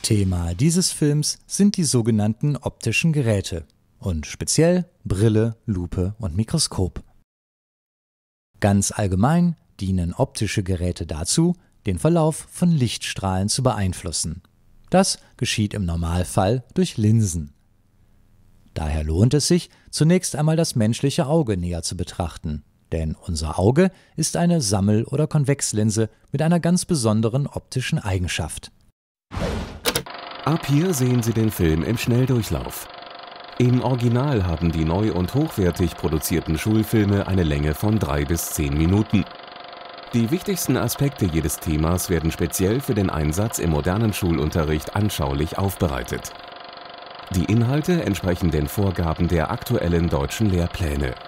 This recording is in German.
Thema dieses Films sind die sogenannten optischen Geräte und speziell Brille, Lupe und Mikroskop. Ganz allgemein dienen optische Geräte dazu, den Verlauf von Lichtstrahlen zu beeinflussen. Das geschieht im Normalfall durch Linsen. Daher lohnt es sich, zunächst einmal das menschliche Auge näher zu betrachten, denn unser Auge ist eine Sammel- oder Konvexlinse mit einer ganz besonderen optischen Eigenschaft. Ab hier sehen Sie den Film im Schnelldurchlauf. Im Original haben die neu und hochwertig produzierten Schulfilme eine Länge von 3 bis 10 Minuten. Die wichtigsten Aspekte jedes Themas werden speziell für den Einsatz im modernen Schulunterricht anschaulich aufbereitet. Die Inhalte entsprechen den Vorgaben der aktuellen deutschen Lehrpläne.